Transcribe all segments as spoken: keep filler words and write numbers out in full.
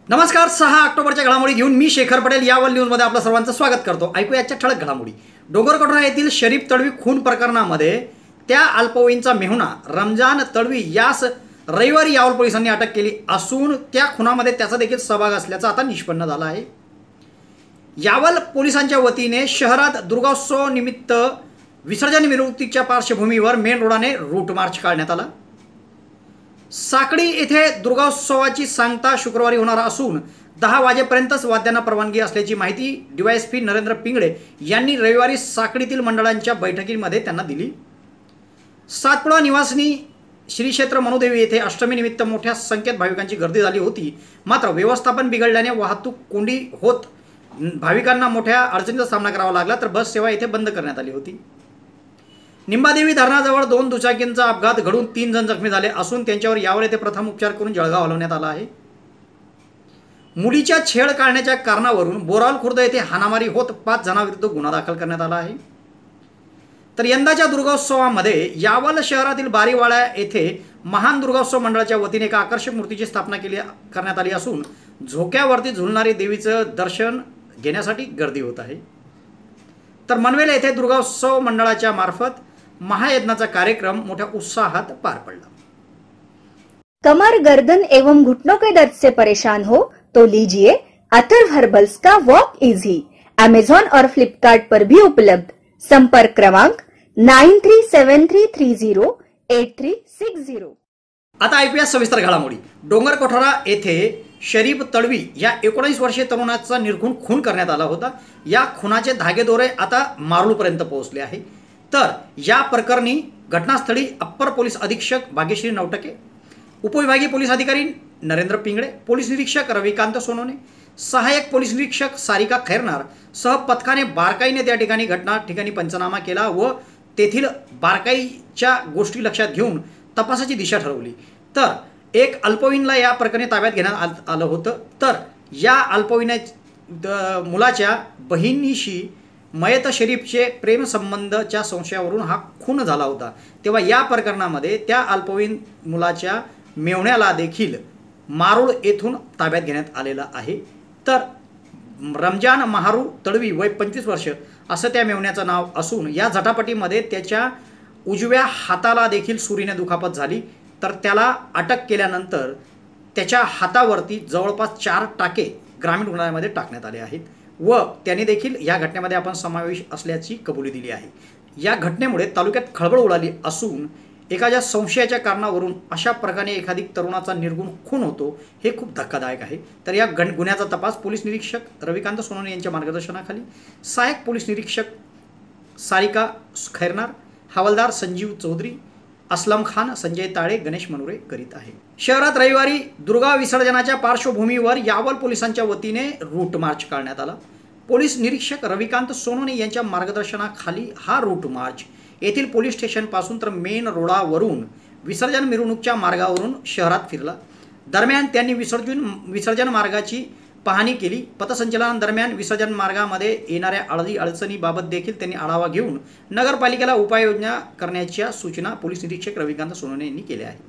नमस्कार. सहा ऑक्टोबरच्या घडामोडी घेऊन मी शेखर पटेल यावल न्यूजमध्ये आपलं सर्वांचं स्वागत करतो. ऐकूया आजच्या ठळक घडामोडी. डोंगरकठोरा येथील शरीफ तळवी खून प्रकरणामध्ये त्या अल्पवयीनचा मेहुणा रमजान तळवी यास रविवारी यावल पोलिसांनी अटक केली असून त्या खुनामध्ये त्याचा देखील सहभाग असल्याचं आता निष्पन्न झालं आहे. यावल पोलिसांच्या वतीने शहरात दुर्गोत्सव निमित्त विसर्जन मिरवणुकीच्या पार्श्वभूमीवर मेन रोडाने रूट मार्च काढण्यात आला. साकडी येथे दुर्गोत्सवाची सांगता शुक्रवारी होणार असून दहा वाजेपर्यंतच वाद्यांना परवानगी असल्याची माहिती डीवायएसपी नरेंद्र पिंगळे यांनी रविवारी साकडीतील मंडळांच्या बैठकीमध्ये त्यांना दिली. सातपुडा निवासिनी श्री क्षेत्र मनुदेवी येथे अष्टमी निमित्त मोठ्या संख्येत भाविकांची गर्दी झाली होती. मात्र व्यवस्थापन बिघडल्याने वाहतूक कोंडी होत भाविकांना मोठ्या अडचणीचा सामना करावा लागला, तर बस सेवा येथे बंद करण्यात आली होती. निंबादेवी धरणाजवळ दोन दुचाकींचा अपघात घडून तीन जण जखमी झाले असून त्यांच्यावर यावर येथे प्रथम उपचार करून जळगाव हलवण्यात आला आहे. मुलीच्या छेड काढण्याच्या कारणावरून बोराल खुर्द येथे हाणामारी होत पाच जणांविरुद्ध गुन्हा दाखल करण्यात आला आहे. तर यंदाच्या दुर्गोत्सवामध्ये यावल शहरातील बारीवाडा येथे महान दुर्गोत्सव मंडळाच्या वतीने एका आकर्षक मूर्तीची स्थापना केली करण्यात आली असून झोक्यावरती झुलणारी देवीचं दर्शन घेण्यासाठी गर्दी होत आहे. तर मनवेल येथे दुर्गोत्सव मंडळाच्या मार्फत महायज्ञाचा कार्यक्रम मोठ्या उत्साहात पार पडला. कमर, गर्दन एवं घुटनों के दर्द से परेशान हो तो लीजिए अथर्व हर्बल्स का वॉक इजी. अमेजॉन और फ्लिपकार्ट पर भी उपलब्ध. संपर्क क्रमांक nine three seven three three zero eight three six zero. आता ऐकूया सविस्तर घडामोडी. डोंगरकठोरा येथे शरीफ तळवी या एकोणीस वर्षीय तरुणाचा निर्घुण खून करण्यात आला होता. या खुनाचे धागेदोरे आता मारूळपर्यंत पोहोचले आहे. तर या प्रकरणी घटनास्थळी अप्पर पोलीस अधीक्षक भाग्यश्री नवटके, उपविभागीय पोलीस अधिकारी नरेंद्र पिंगळे, पोलीस निरीक्षक रविकांत सोनोने, सहाय्यक पोलीस निरीक्षक सारिका खैरनार सह पथकाने बारकाईने त्या ठिकाणी घटना ठिकाणी पंचनामा केला व तेथील बारकाईच्या गोष्टी लक्षात घेऊन तपासाची दिशा ठरवली. तर एक अल्पवयीनला या प्रकरणी ताब्यात घेण्यात आलं होतं. तर या अल्पवयीन मुलाच्या बहिणीशी मयत शरीफचे प्रेमसंबंधच्या संशयावरून हा खून झाला होता. तेव्हा या प्रकरणामध्ये त्या अल्पवयीन मुलाच्या मेहुण्याला देखील मारूळ येथून ताब्यात घेण्यात आलेलं आहे. तर रमजान महारू तळवी वय पंचवीस वर्ष असं त्या मेहुण्याचं नाव असून या झटापटीमध्ये त्याच्या उजव्या हाताला देखील सुरीने दुखापत झाली. तर त्याला अटक केल्यानंतर त्याच्या हातावरती जवळपास चार टाके ग्रामीण रुग्णालयामध्ये टाकण्यात आले आहेत व त्याने देखील या घटनेमध्ये आपण समावेश असल्याची कबुली दिली आहे. या घटनेमुळे तालुक्यात खळबळ उडाली असून एखाद्या संशयाच्या कारणावरून अशा प्रकारे एखादी तरुणाचा निर्गुण खून होतो हे खूप धक्कादायक आहे. तर या गुन्ह्याचा तपास पोलीस निरीक्षक रविकांत सोनोने यांच्या मार्गदर्शनाखाली सहाय्यक पोलीस निरीक्षक सारिका खैरनार, हवालदार संजीव चौधरी, असलम खान, संजय ताळे, गणेश मनोरे करीत आहे. शहरात रविवारी दुर्गा विसर्जनाच्या पार्श्वभूमीवर यावल पोलिसांच्या वतीने रूट मार्च काढण्यात आला. पोलीस निरीक्षक रविकांत सोनोने यांच्या मार्गदर्शनाखाली हा रूट मार्च येथील पोलीस स्टेशनपासून तर मेन रोडावरून विसर्जन मिरवणुकीच्या मार्गावरून शहरात फिरला. दरम्यान त्यांनी विसर्जन विसर्जन मार्गाची पाहणी केली. पथसंचलनादरम्यान विसर्जन मार्गामध्ये येणाऱ्या अडचणी अडचणीबाबत देखील त्यांनी आढावा घेऊन नगरपालिकेला उपाययोजना करण्याच्या सूचना पोलीस निरीक्षक रविकांत सोनोने यांनी केल्या आहेत.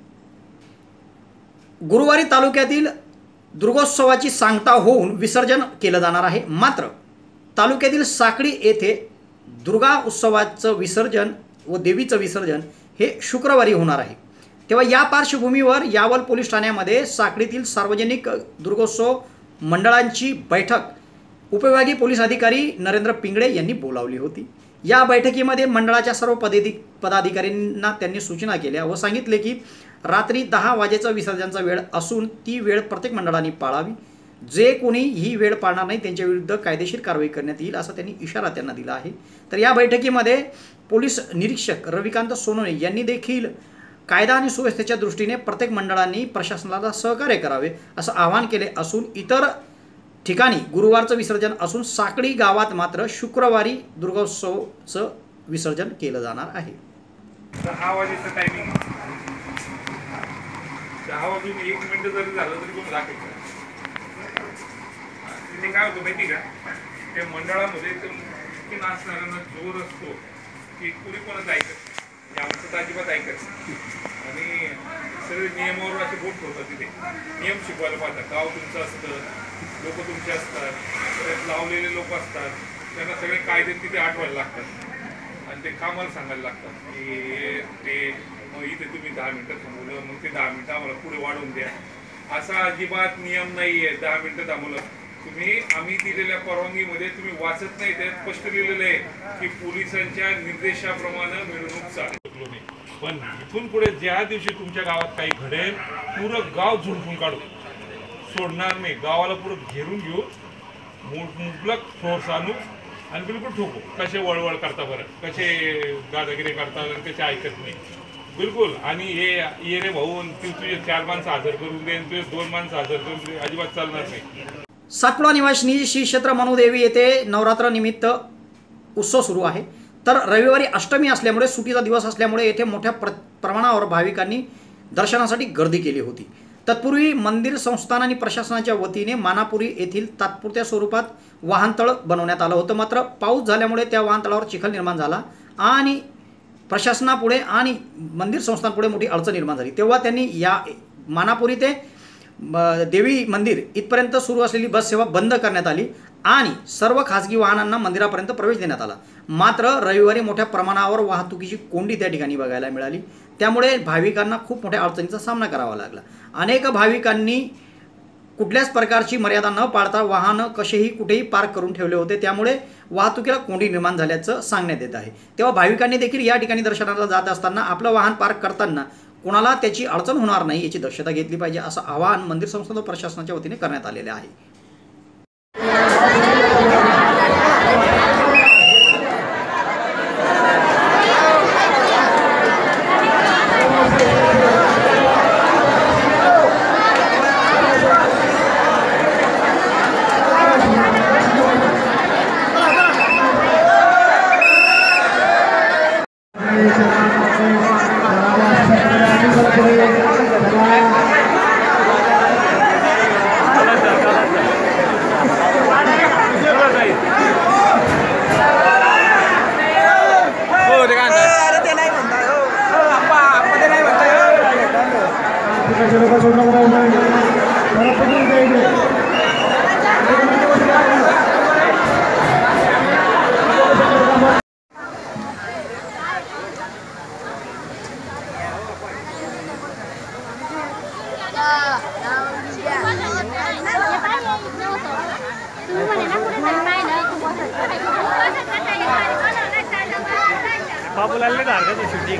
गुरुवारी तालुक्यातील दुर्गोत्सवाची सांगता होऊन विसर्जन केलं जाणार आहे. मात्र तालुक्यातील साकडी येथे दुर्गा उत्सवाचं विसर्जन व देवीचं विसर्जन हे शुक्रवारी होणार आहे. तेव्हा या पार्श्वभूमीवर यावल पोलीस ठाण्यामध्ये साकडीतील सार्वजनिक दुर्गोत्सव मंडळांची बैठक उपविभागीय पोलीस अधिकारी नरेंद्र पिंगळे यांनी बोलावली होती. या बैठकीमध्ये मंडळाच्या सर्व पदाधिक पदाधिकाऱ्यांना त्यांनी सूचना केल्या व सांगितले की रात्री दहा वाजेचा विसर्जनाचा वेळ असून ती वेळ प्रत्येक मंडळाने पाळावी. जे कोणी ही वेळ पाळणार नाही त्यांच्या विरुद्ध कायदेशीर कारवाई करण्यात येईल असा त्यांनी इशारा त्यांना दिला आहे. तर या बैठकीमध्ये पोलीस निरीक्षक रविकांत सोनोने यांनी देखील कायदा आणि सुव्यवस्थेच्या दृष्टीने प्रत्येक मंडळांनी प्रशासनाला सहकार्य करावे असं आवाहन केले असून इतर ठिकाणी गुरुवारचं विसर्जन असून साकडी गावात मात्र शुक्रवारी दुर्गोत्सवचं विसर्जन केलं जाणार आहे. दहा वाजेचं टायमिंग दहा वाजून एक मिनिट जरी झालं तरी कोण दाखवायचं. तिथे काय होतं माहिती का, त्या मंडळामध्ये ते नाचणाऱ्यांना जोर असतो की कुणी कोणच ऐकत, आमचं तर अजिबात ऐकत आणि सगळे सगळे नियमावर असे बोट ठेवतात तिथे, नियम शिकवायला पाहतात. गाव तुमचं असतं, लोक तुमचे असतात, त्यात लावलेले लोक असतात, त्यांना सगळे कायदे तिथे आठवायला लागतात आणि ते कामाला सांगायला लागतात की ते मग इथे तुम्ही दहा मिनटं थांबवलं, मग ते दहा मिनटं आम्हाला पुढे वाढवून द्या. असा अजिबात नियम नाही आहे. दहा मिनटं थांबवलं तुम्ही, आम्ही दिलेल्या परवानगीमध्ये तुम्ही वाचत नाही, त्यात स्पष्ट लिहिलेलं आहे की पोलिसांच्या निर्देशाप्रमाणे मिरवणूक चालू. पण इथून पुढे ज्या दिवशी तुमच्या गावात काही घडेल, पुरं गाव झुडपून काढू, सोडणार नाही. गावाला पुरं घेरून घेऊ, मुबलक फोर्स आणू आणि बिलकुल ठोकू. कसे वळवळ करता बरं, कसे दादागिरी करतात आणि कसे ऐकत नाही बिलकुल. आणि हे ये रे भाऊ, तू तुझे चार माणसं हजर करून दे, तुझे दोन माणसं हजर करून दे, अजिबात चालणार नाही. सातपुडा निवासिनी श्री क्षेत्र मनुदेवी येथे नवरात्र निमित्त उत्सव सुरू आहे. तर रविवारी अष्टमी असल्यामुळे, सुट्टीचा दिवस असल्यामुळे येथे मोठ्या प्र प्रमाणावर भाविकांनी दर्शनासाठी गर्दी केली होती. तत्पूर्वी मंदिर संस्थान आणि प्रशासनाच्या वतीने मानापुरी येथील तात्पुरत्या स्वरूपात वाहनतळ बनवण्यात आलं होतं. मात्र पाऊस झाल्यामुळे त्या वाहनतळावर चिखल निर्माण झाला आणि प्रशासनापुढे आणि मंदिर संस्थांपुढे मोठी अडचण निर्माण झाली. तेव्हा त्यांनी या मानापुरी ते देवी मंदिर इथपर्यंत सुरू असलेली बस सेवा बंद करण्यात आली आणि सर्व खासगी वाहनांना मंदिरापर्यंत प्रवेश देण्यात आला. मात्र रविवारी मोठ्या प्रमाणावर वाहतुकीची कोंडी त्या ठिकाणी बघायला मिळाली. त्यामुळे भाविकांना खूप मोठ्या अडचणीचा सामना करावा लागला. अनेक भाविकांनी कुठल्याच प्रकारची मर्यादा न पाळता वाहनं कसेही कुठेही पार्क करून ठेवले होते. त्यामुळे वाहतुकीला कोंडी निर्माण झाल्याचं सांगण्यात येत आहे. तेव्हा भाविकांनी देखील या ठिकाणी दर्शनाला जात असताना आपलं वाहन पार्क करताना कोणाला त्याची अडचण होणार नाही याची दक्षता घेतली पाहिजे, असं आवाहन मंदिर संस्था व प्रशासनाच्या वतीने करण्यात आलेले आहे. बाबूलाल ने शूटिंग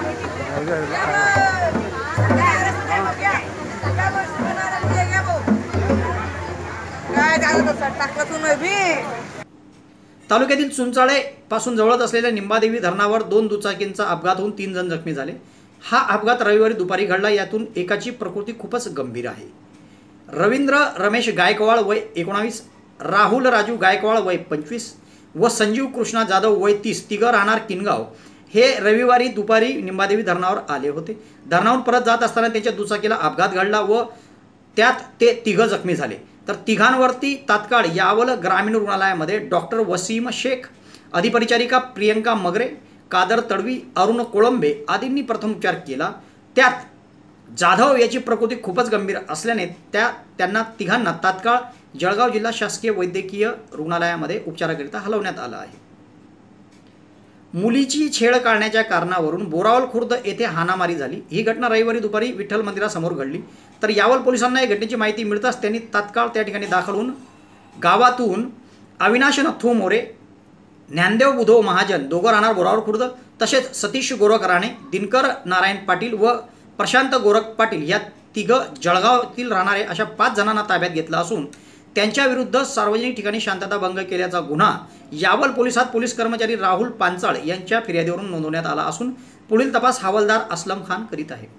तालुक्यातील चुंचाळे पासून जवळच असलेल्या निंबादेवी धरणावर दोन दुचाकींचा अपघात होऊन तीन जण जखमी झाले. हा अपघात रविवारी दुपारी घडला. यातून एकाची प्रकृती खूपच गंभीर आहे. रवींद्र रमेश गायकवाड वय एकोणावीस, राहुल राजू गायकवाड वय पंचवीस व संजीव कृष्णा जाधव वय तीस, तिघं राहणार किनगाव, हे रविवारी दुपारी निंबादेवी धरणावर आले होते. धरणावरून परत जात असताना त्यांच्या दुचाकीला अपघात घडला व त्यात ते तिघं जखमी झाले. तर तिघांवरती तात्काळ यावल ग्रामीण रुग्णालयामध्ये डॉक्टर वसीम शेख, अधिपरिचारिका प्रियंका मगरे, कादर तडवी, अरुण कोळंबे आदींनी प्रथम उपचार केला. त्यात जाधव याची प्रकृती खूपच गंभीर असल्याने त्या त्यांना तिघांना तात्काळ जळगाव जिल्हा शासकीय वैद्यकीय रुग्णालयामध्ये उपचाराकरिता हलवण्यात आलं आहे. मुलीची छेड काढण्याच्या कारणावरून बोरावल खुर्द येथे हाणामारी झाली. ही घटना रविवारी दुपारी विठ्ठल मंदिरासमोर घडली. तर यावल पोलिसांना या घटनेची माहिती मिळताच त्यांनी तात्काळ त्या ठिकाणी दाखल होऊन गावातून अविनाश नथू मोरे, ज्ञानदेव बुधो महाजन दोघं राहणार बोरावल खुर्द, तसेच सतीश गोरख राणे, दिनकर नारायण पाटील व प्रशांत गोरख पाटील या तिघं जळगावातील राहणारे अशा पाच जणांना ताब्यात घेतला असून त्यांच्याविरुद्ध सार्वजनिक ठिकाणी शांतता भंग केल्याचा गुन्हा यावल पोलिसात पोलीस कर्मचारी राहुल पांचाळ यांच्या फिर्यादीवरून नोंदवण्यात आला असून पुढील तपास हवालदार असलम खान करीत आहे.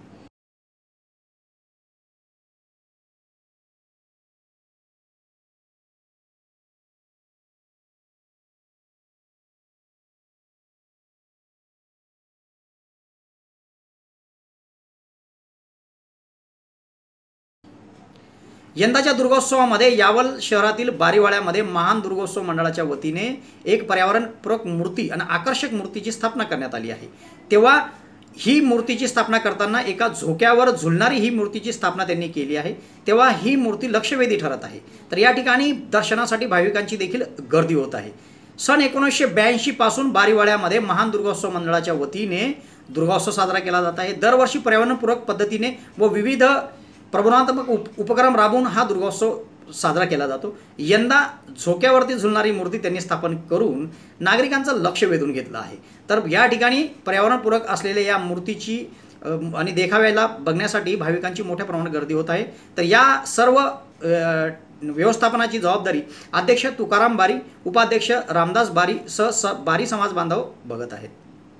यंदाच्या दुर्गोत्सवामध्ये यावल शहरातील बारीवाड्यामध्ये महान दुर्गोत्सव मंडळाच्या वतीने एक पर्यावरणपूरक मूर्ती आणि आकर्षक मूर्तीची स्थापना करण्यात आली आहे. तेव्हा ही मूर्तीची स्थापना करताना एका झोक्यावर झुलणारी ही मूर्तीची स्थापना त्यांनी केली आहे, तेव्हा ही मूर्ती लक्षवेधी ठरत आहे. तर या ठिकाणी दर्शनासाठी भाविकांची देखील गर्दी होत आहे. सन एकोणीसशे ब्याऐंशी पासून बारीवाड्यामध्ये महान दुर्गोत्सव मंडळाच्या वतीने दुर्गोत्सव साजरा केला जात आहे. दरवर्षी पर्यावरणपूरक पद्धतीने व विविध प्रबोधनात्मक उप उपक्रम राबवून हा दुर्गोत्सव साजरा केला जातो. यंदा झोक्यावरती झुलणारी मूर्ती त्यांनी स्थापन करून नागरिकांचं लक्ष वेधून घेतलं आहे. तर या ठिकाणी पर्यावरणपूरक असलेल्या या मूर्तीची आणि देखाव्याला बघण्यासाठी भाविकांची मोठ्या प्रमाणात गर्दी होत आहे. तर या सर्व व्यवस्थापनाची जबाबदारी अध्यक्ष तुकाराम बारी, उपाध्यक्ष रामदास बारी सह स बारी समाज बांधव बघत आहेत.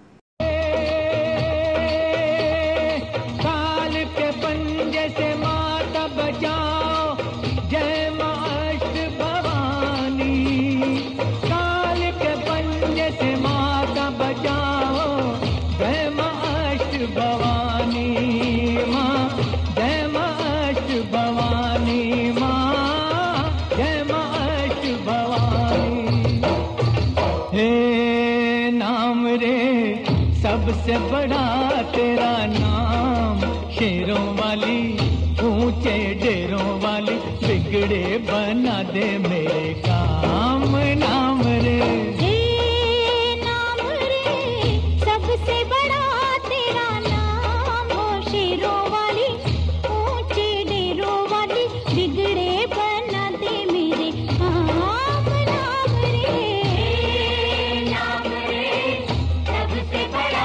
सबसे बड़ा तेरा नाम, शेरों वाली ऊंचे डेरों वाली, बिगड़े बना दे मेरे काम, नाम रे हे नाम रे, सबसे बड़ा तेरा नाम, हो शेरों वाली ऊंचे डेरों वाली, बिगड़े बना दे मेरे काम, नाम रे नाम रे, सबसे बड़ा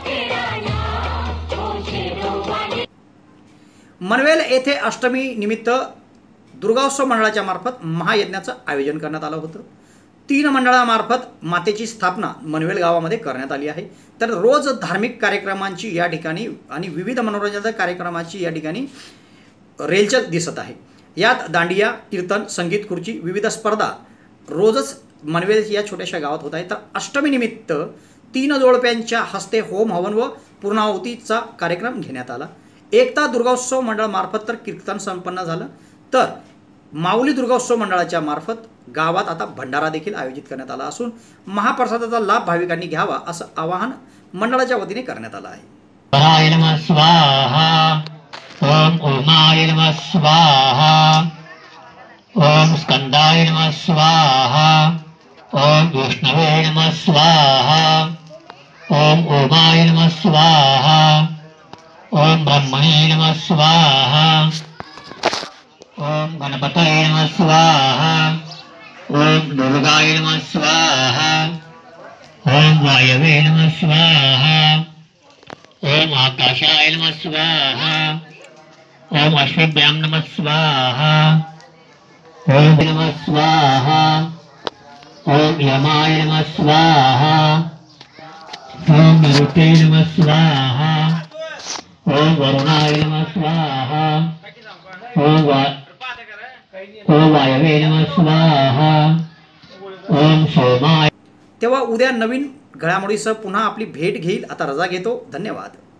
मनवेल येथे अष्टमी निमित्त दुर्गोत्सव मंडळाच्या मार्फत महायज्ञाचं आयोजन करण्यात आलं होतं. तीन मंडळामार्फत मातेची स्थापना मनवेल गावामध्ये करण्यात आली आहे. तर रोज धार्मिक कार्यक्रमांची या ठिकाणी आणि विविध मनोरंजनात्मक कार्यक्रमाची या ठिकाणी रेलचल दिसत आहे. यात दांडिया, कीर्तन, संगीत खुर्ची, विविध स्पर्धा रोजच मनवेल या छोट्याशा गावात होत आहे. तर अष्टमी निमित्त तीन जोडप्यांच्या हस्ते होम हवन व पूर्णाहुतीचा कार्यक्रम घेण्यात आला. एकता दुर्गोत्सव मंडळ मार्फत तर कीर्तन संपन्न झालं. तर माऊली दुर्गोत्सव मंडळाच्या मार्फत गावात आता भंडारा देखील आयोजित करण्यात आला असून महाप्रसादाचा लाभ भाविकांनी घ्यावा असं आवाहन मंडळाच्या वतीने करण्यात आलं आहे. ओम नमः स्वाहा, ओम उमाय नमः स्वाहा, ओम स्कंदाय नमः स्वाहा, ओम विष्णवे नमः स्वाहा, ओम उमाय नमः स्वाहा, ओम ब्रह्मणे नमः स्वाहा, ओम गणपतये नमः स्वाहा, ओम दुर्गाय नमः स्वाहा, ओम वायवे नमः स्वाहा, ओम आकाशाय नमः स्वाहा, ओम अश्वभ्याम नमः स्वाहा, ओम नमः स्वाहा, ओम यमाय नमः स्वाहा, ओम मरुते नमः स्वाहा, ओम वरुणाय नमः स्वाहा, ओम वा ओम वायवे नमः स्वाहा, ओम सोमाय. तेव्हा उद्या नवीन घडामोडीसह पुन्हा आपली भेट घेईल. आता रजा घेतो. धन्यवाद.